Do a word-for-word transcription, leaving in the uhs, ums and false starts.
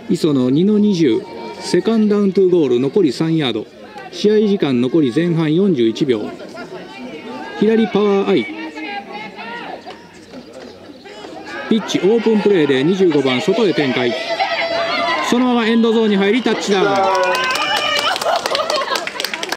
磯野にのにじゅう、セカンドダウントゥゴール残りさんヤード、試合時間残り前半よんじゅういちびょう。左パワーアイ、ピッチオープンプレーでにじゅうごばん外へ展開。そのままエンドゾーンに入りタッチダウン。